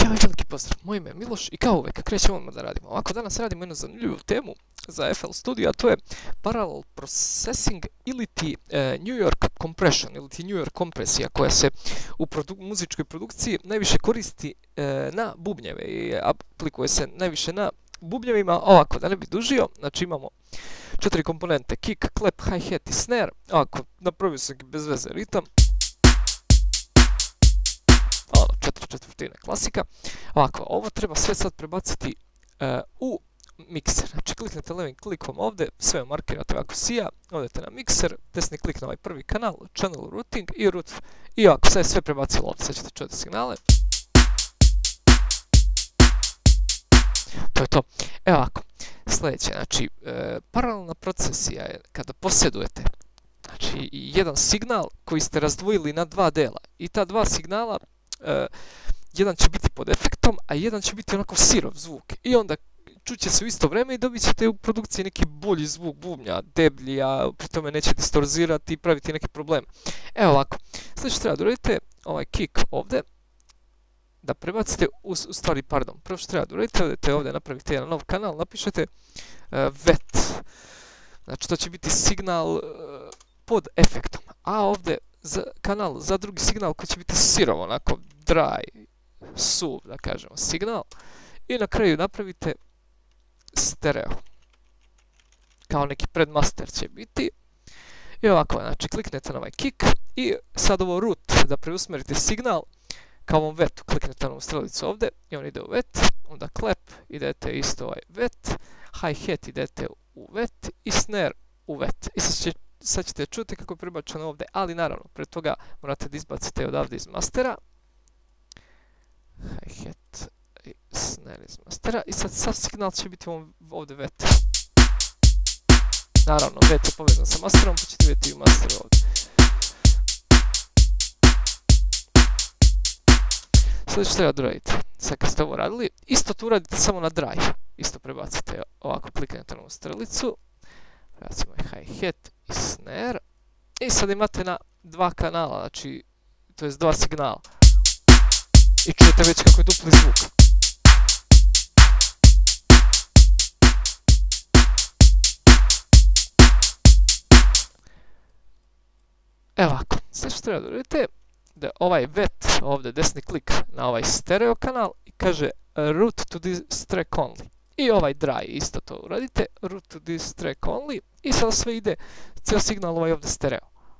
Ćao i veliki pozdrav, moje ime je Miloš i kao uvek krećemo odmah da radimo. Ovako, danas radimo jednu zanimljivu temu za FL Studio, a to je Parallel Processing ili ti New York Compression ili ti New York kompresija koja se u muzičkoj produkciji najviše koristi na bubnjeve i aplikuje se najviše na bubnjevima. Ovako, da ne bi dužio, znači imamo 4 komponente, kick, clap, hi-hat i snare. Ovako, napravio sam bez veze ritam. Ono, 4/4 klasika. Ovako, ovo treba sve sad prebaciti u mikser. Znači, kliknete levim klikom ovdje, sve markirate ovako sija, odete na mikser, desni klik na ovaj prvi kanal, channel routing i root. I ovako, sad je sve prebacilo ovdje, sad ćete čuti signale. To je to. Evo ovako, sljedeće, znači, paralelna procesija je kada posjedujete znači, jedan signal koji ste razdvojili na dva dela i ta dva signala jedan će biti pod efektom, a jedan će biti onako sirov zvuk. I onda čuće se u isto vrijeme i dobit ćete u produkciji neki bolji zvuk bubnja, deblji, a pri tome neće distorzirati i praviti neki problem. Evo ovako, sljedeće treba da uradite ovaj kick ovdje, da prebacite, prvo što treba da uradite, odete ovdje, napravite jedan nov kanal, napišete vet. Znači to će biti signal pod efektom, a ovdje kanal za drugi signal koji će biti sirov, onako dry, suv, da kažemo, signal. I na kraju napravite stereo. Kao neki predmaster će biti. I ovako, znači kliknete na ovaj kick i sad ovo root, da preusmerite signal kao ovom vetu. Kliknete na ovu strelicu ovdje i on ide u vet, onda clap, idete isto ovaj vet, hi-hat idete u vet i snare u vet. I sad ćete čuti kako je prebačeno ovdje, ali naravno, pred toga morate da izbacite odavde iz mastera. Hi-hat i snare iz mastera. I sad sav signal će biti ovdje vet. Naravno, vet je povezan sa masterom, pa ćete vidjeti i u masteru ovdje. Sljedeće treba da uradite. Sad kad ste ovo radili, isto tu uradite samo na dry. Isto prebacite ovako, kliknete na ovu strelicu. Prebacimo i hi-hat i snare. I sad imate na dva kanala, znači, to je dva signala. I čujete već kako je dupli zvuk. Evo ovako, sve što treba da uradite, da ovaj vet, ovdje desni klik na ovaj stereo kanal i kaže route to this track only. I ovaj dry isto to uradite, route to this track only i sada sve ide, cijel signal ovaj ovdje stereo.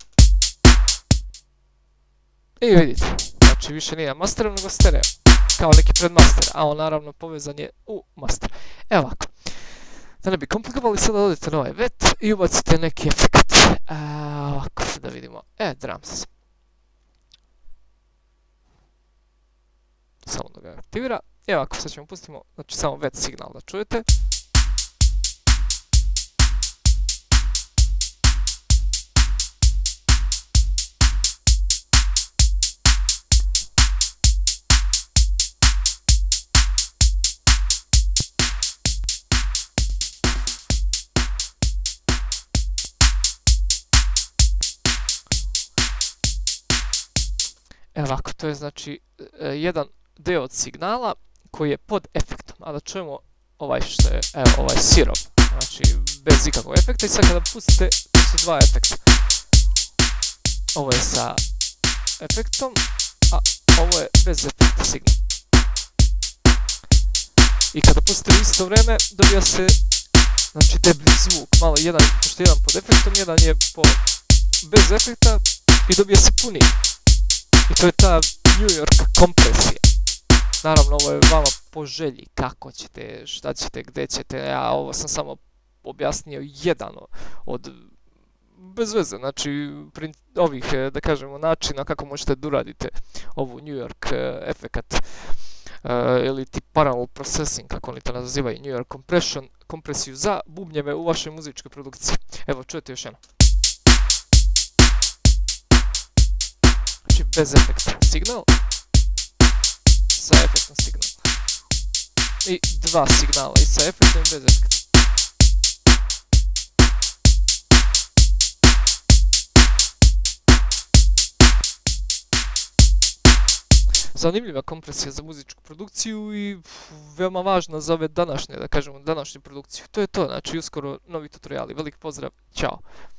I vidite, znači više nije master nego stereo, kao neki predmaster, a on naravno povezan je u master. Evo ovako, da ne bi komplikovali, sada odete na ovaj vet i ubacite neki efekt. Ovako, da vidimo, drums. Samo da ga aktivira. Evo ovako, sad ćemo pustimo, znači samo vet signal da čujete. Evo ovako, to je znači jedan deo od signala koji je pod efektom, a da čujemo ovaj što je, evo ovaj sirov, znači bez ikakvog efekta. I sad kada pustite, to su dva efekta. Ovo je sa efektom, a ovo je bez efekta signal. I kada pustite u isto vrijeme, dobija se znači deblji zvuk, malo jedan, pošto jedan pod efektom, jedan je bez efekta i dobija se puni. I to je ta New York kompresija. Naravno, ovo je vama po želji, kako ćete, šta ćete, gdje ćete. Ja ovo sam samo objasnio jedan od bez veze, znači ovih, da kažemo, načina kako možete da uradite ovu New York efekat ili ti parallel processing, kako oni to nazivaju, New York compression, kompresiju za bubnjeve u vašoj muzičkoj produkciji. Evo, čujete još jedno. Znači bez efekta signal sa efektom signal. I dva signala, i sa efektom i bez efekta. zanimljiva kompresija za muzičku produkciju i veoma važna za ove današnje, da kažemo, današnju produkciju. To je to, znači uskoro novi tutoriali. Velik pozdrav, ćao!